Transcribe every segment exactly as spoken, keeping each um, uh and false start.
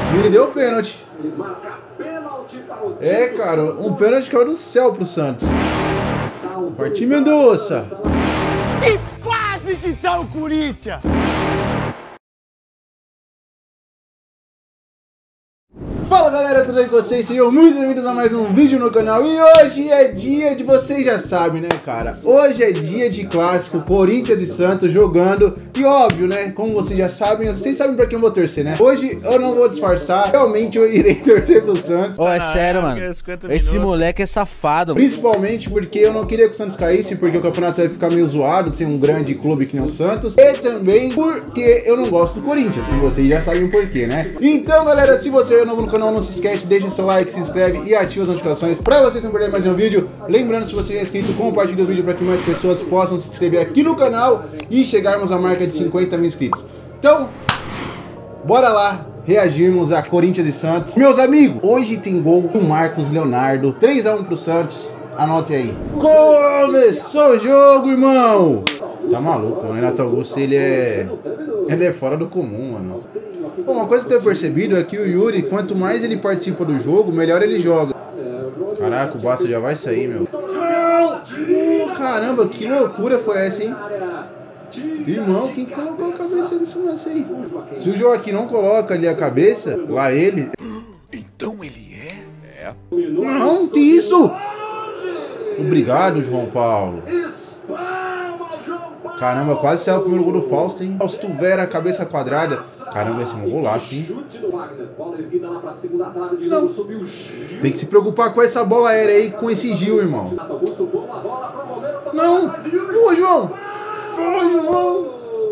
E ele deu pênalti. É, cara, um pênalti caiu do céu pro Santos. Martim Mendonça. Que fase que tá o Corinthians! Fala galera, tudo bem com vocês? Sejam muito bem-vindos a mais um vídeo no canal. E hoje é dia de, vocês já sabem, né, cara? Hoje é dia de clássico, Corinthians e Santos jogando. E óbvio, né, como vocês já sabem, vocês sabem pra quem eu vou torcer, né? Hoje eu não vou disfarçar, realmente eu irei torcer pro Santos. Ô, oh, é sério, mano, esse moleque é safado. Principalmente porque eu não queria que o Santos caísse, porque o campeonato vai ficar meio zoado, sem um grande clube que nem o Santos. E também porque eu não gosto do Corinthians, se vocês já sabem o porquê, né? Então, galera, se você é novo no canal, não se esquece, deixa seu like, se inscreve e ativa as notificações pra vocês não perderem mais um vídeo. Lembrando, se você já é inscrito, compartilhe o vídeo para que mais pessoas possam se inscrever aqui no canal e chegarmos à marca de cinquenta mil inscritos. Então, bora lá reagirmos a Corinthians e Santos. Meus amigos, hoje tem gol do Marcos Leonardo, três a um pro Santos. Anote aí. Começou o jogo, irmão! Tá maluco, o Renato Augusto, ele é... Ele é fora do comum, mano. Bom, uma coisa que eu tenho percebido é que o Yuri, quanto mais ele participa do jogo, melhor ele joga. Caraca, o Basta já vai sair, meu. Oh, caramba, que loucura foi essa, hein? Irmão, quem colocou a cabeça nesse lance aí? Se o Joaquim não coloca ali a cabeça, lá ele... Então ele é? É. Não, que isso? Obrigado, João Paulo. Caramba, quase saiu o primeiro gol do Fausto, hein? Fausto Vera, cabeça quadrada. Caramba, esse é um golaço, hein? Não. Tem que se preocupar com essa bola aérea aí, com esse Gil, irmão. Não! Pô, João! Pô, João!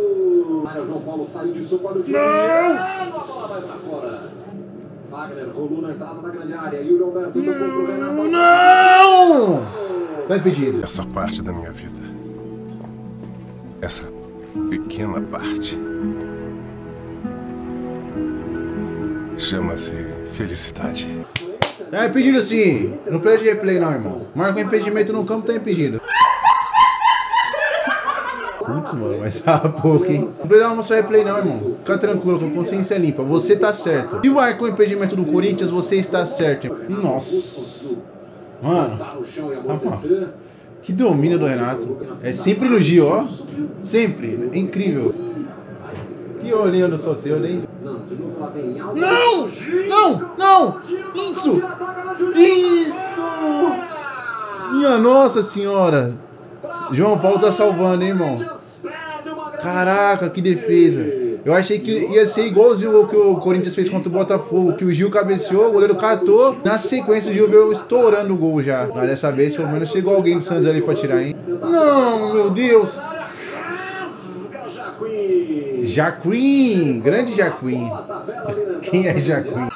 Não! Não! Tá impedido. Essa parte da minha vida. Essa pequena parte chama-se felicidade. Tá impedido sim. Não precisa de replay não, irmão. Marca um impedimento no campo, tá impedido. Putz, mano, mas tá pouco, hein? Não precisa mostrar replay não, irmão. Fica tranquilo, com a consciência limpa. Você tá certo. Se marcou o impedimento do Corinthians, você está certo. Nossa. Mano. Tá bom. Que domínio do Renato. É sempre no Gil, ó. Sempre. É incrível. Que olhinho do Soteldo, hein? Não! Não! Não! Isso! Isso! Minha Nossa Senhora! João Paulo tá salvando, hein, irmão? Caraca, que defesa. Eu achei que ia ser igualzinho o que o Corinthians fez contra o Botafogo, que o Gil cabeceou, o goleiro catou, na sequência o Gil veio estourando o gol já. Mas dessa vez, pelo menos, chegou alguém do Santos ali pra tirar, hein? Não, meu Deus! Jaquim! Grande Jaquim! Quem é Jaquim?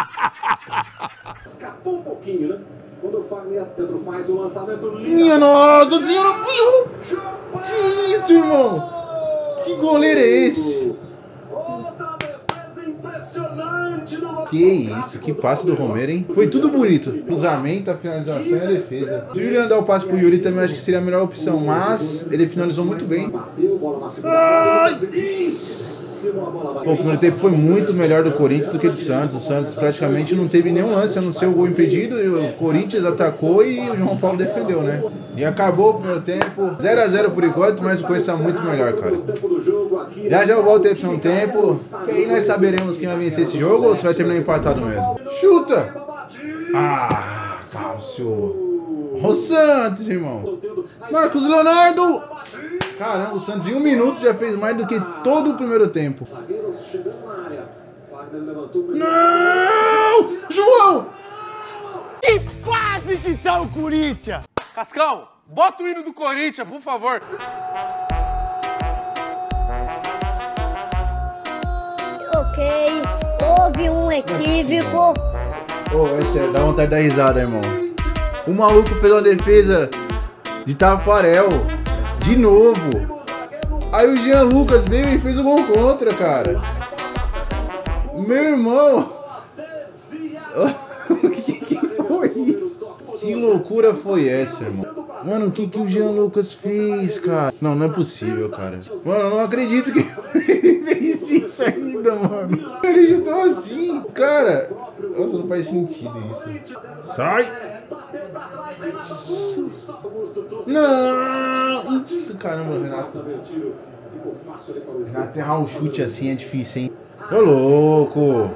Escapou um pouquinho, né? Quando o Fagner Pedro faz o lançamento lindo. Minha Nossa Senhora! Que isso, irmão? Que goleiro é esse? Outra defesa impressionante do... Que isso, que passe do Romero, hein? Foi tudo bonito. Cruzamento, a finalização e a defesa. Se o Juliano dar o passe pro Yuri também acho que seria a melhor opção, mas ele finalizou muito bem. Ai! Pô, o primeiro tempo foi muito melhor do Corinthians do que do Santos. O Santos praticamente não teve nenhum lance, a não ser o gol impedido. E o Corinthians atacou e o João Paulo defendeu, né? E acabou o primeiro tempo. zero a zero por enquanto, mas o Corinthians está muito melhor, cara. Já já eu volto aí pro segundo tempo. E aí nós saberemos quem vai vencer esse jogo ou se vai terminar empatado mesmo. Chuta! Ah, Cálcio! O Santos, irmão! Marcos Leonardo! Caramba, o Santos em um minuto já fez mais do que todo o primeiro tempo. Não! João! Que fase que tá o Corinthians! Cascão, bota o hino do Corinthians, por favor. Ok, houve um equívoco. Ô, é sério, dá vontade de dar risada, irmão. O maluco fez uma defesa de Tafarel. De novo. Aí o Jean Lucas veio e fez o gol contra, cara. Meu irmão. que, que foi isso? Que loucura foi essa, irmão? Mano, o que, que o Jean Lucas fez, cara? Não, não é possível, cara. Mano, eu não acredito que ele fez isso. saída, mano. Ele chutou assim. Cara, nossa, não faz sentido isso. Sai. Não. Isso, caramba, Renato. Renato, errar um chute assim é difícil, hein? Ô, louco.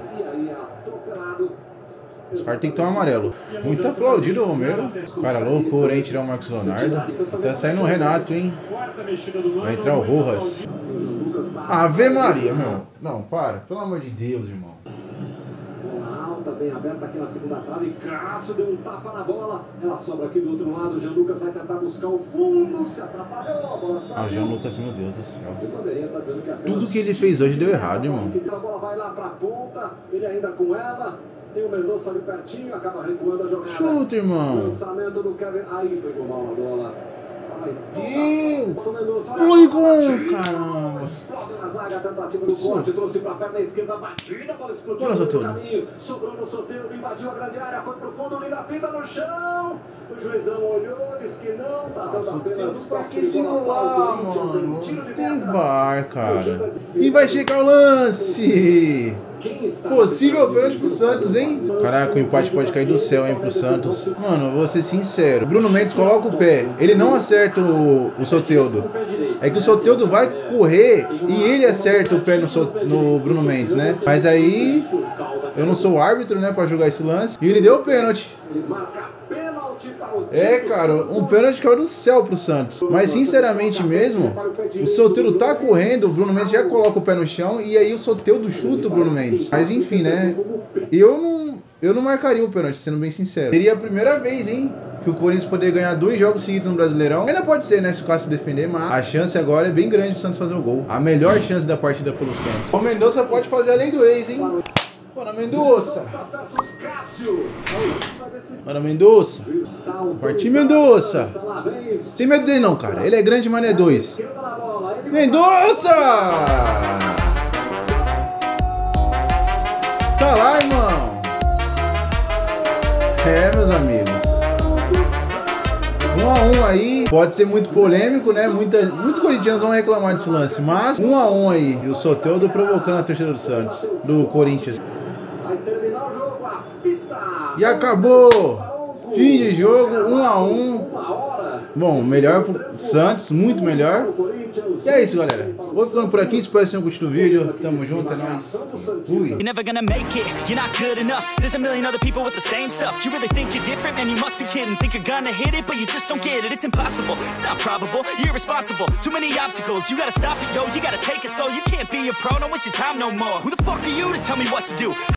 Os caras tem que tomar amarelo. Muito aplaudido o Romero. Cara, loucura, hein? Tirar o Marcos Leonardo. Tá saindo o Renato, hein? Vai entrar o Rojas. Ave Maria, meu. Não, para. Pelo amor de Deus, irmão. Alta, bem aberta aqui na segunda trave. Cássio deu um tapa na bola. Ela sobra aqui do outro lado. O Jean Lucas vai tentar buscar o fundo. Se atrapalhou. A bola saiu. Ah, o Jean Lucas, meu Deus do céu. Tudo que ele fez hoje deu errado, irmão. A bola vai lá pra ponta. Ele ainda com ela. Tem o Mendonça ali pertinho, acaba recuando a jogada. Chuta, irmão. Lançamento do Kevin. Aí pegou mal a bola. Deus! Ui, gol! Caramba! Explode na zaga, tentativa do corte, trouxe pra perna esquerda, batida, a bola explodiu no caminho, sobrou no sorteio, invadiu a grande área, foi pro fundo, linda fita no chão. O juizão olhou, disse que não, tá dando apenas pra que simular, mano? Tem V A R, cara. E vai checar o lance! Possível pênalti pro Santos, hein? Caraca, o empate pode cair do céu, hein, pro Santos. Mano, vou ser sincero. Bruno Mendes coloca o pé. Ele não acerta o, o Soteldo. É que o Soteldo vai correr e ele acerta o pé no, so, no Bruno Mendes, né? Mas aí, eu não sou o árbitro, né, pra jogar esse lance. E ele deu o pênalti. É, cara, um pênalti caiu do céu pro Santos. Mas sinceramente mesmo, o Soteldo tá correndo, o Bruno Mendes já coloca o pé no chão e aí o Soteldo chuta o Bruno Mendes. Mas enfim, né? Eu não, eu não marcaria o pênalti, sendo bem sincero. Seria a primeira vez, hein, que o Corinthians poderia ganhar dois jogos seguidos no Brasileirão. Ainda pode ser, né, se o Cássio se defender, mas a chance agora é bem grande de o Santos fazer o gol. A melhor chance da partida pelo Santos. O Mendonça pode fazer a lei do ex, hein? Bora, Mendonça! Bora, Mendonça! Partiu, Mendonça! Tem medo dele não, cara. Ele é grande, mas não é dois. Mendonça! Tá lá, irmão! É, meus amigos. Um a um aí, pode ser muito polêmico, né? Muita, muitos corintianos vão reclamar desse lance, mas um a um aí. E o Soteldo provocando a torcida do Santos, do Corinthians. Vai terminar o jogo, apita! E acabou! Fim de jogo, um a um. Bom, melhor pro Santos, muito melhor. E é isso, galera. Vou ficando por aqui, espero que vocês tenham curtido o vídeo. Tamo junto, é nóis. Fui. You're never gonna make it, you're not good enough. There's a million other people with the same stuff. You really think you're different, man, you must be kidding. Think you're gonna hit it, but you just don't get it. It's impossible, it's not probable, you're irresponsible. Too many obstacles, you gotta stop it, yo. You gotta take it slow, you can't be a pro, don't waste your time no more. Who the fuck are you to tell me what to do?